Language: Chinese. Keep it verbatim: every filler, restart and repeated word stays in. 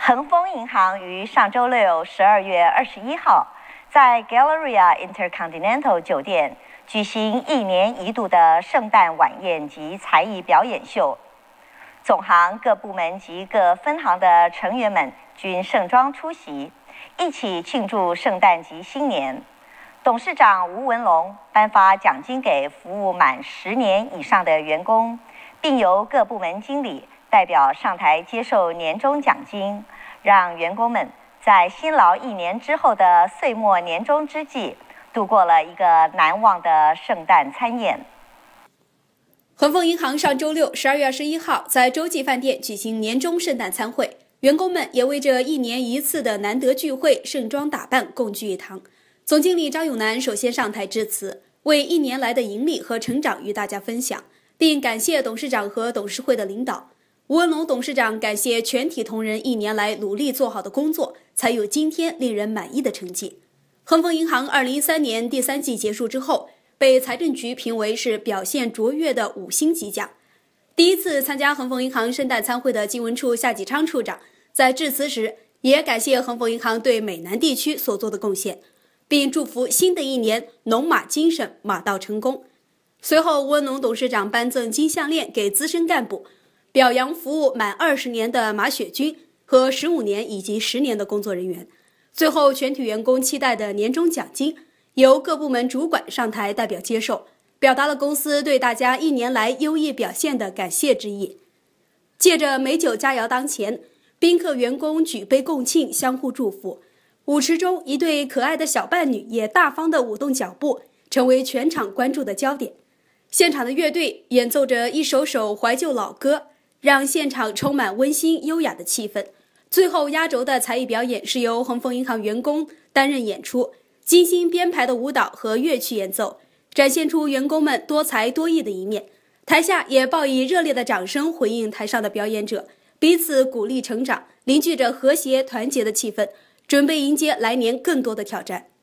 恒丰银行于上周六十二月二十一号在 Galleria Intercontinental 酒店举行一年一度的圣诞晚宴及才艺表演秀。总行各部门及各分行的成员们均盛装出席，一起庆祝圣诞及新年。董事长吴文龙颁发奖金给服务满十年以上的员工，并由各部门经理代表上台接受年终奖金，让员工们在辛劳一年之后的岁末年终之际，度过了一个难忘的圣诞餐宴。 恒丰银行上周六十二月二十一号在洲际饭店举行年终圣诞餐会，员工们也为这一年一次的难得聚会盛装打扮，共聚一堂。总经理张永南首先上台致辞，为一年来的盈利和成长与大家分享，并感谢董事长和董事会的领导。吴文龙董事长感谢全体同仁一年来努力做好的工作，才有今天令人满意的成绩。恒丰银行二零一三年第三季结束之后，被财政局评为是表现卓越的五星级奖。第一次参加恒丰银行圣诞餐会的经文处夏启昌处长在致辞时，也感谢恒丰银行对美南地区所做的贡献，并祝福新的一年龙马精神，马到成功。随后，吴文龙董事长颁赠金项链给资深干部，表扬服务满二十年的马雪军和十五年以及十年的工作人员。最后，全体员工期待的年终奖金由各部门主管上台代表接受，表达了公司对大家一年来优异表现的感谢之意。借着美酒佳肴当前，宾客员工举杯共庆，相互祝福。舞池中，一对可爱的小伴侣也大方地舞动脚步，成为全场关注的焦点。现场的乐队演奏着一首首怀旧老歌，让现场充满温馨优雅的气氛。最后压轴的才艺表演是由恒丰银行员工担任演出，精心编排的舞蹈和乐曲演奏，展现出员工们多才多艺的一面。台下也报以热烈的掌声回应台上的表演者，彼此鼓励成长，凝聚着和谐团结的气氛，准备迎接来年更多的挑战。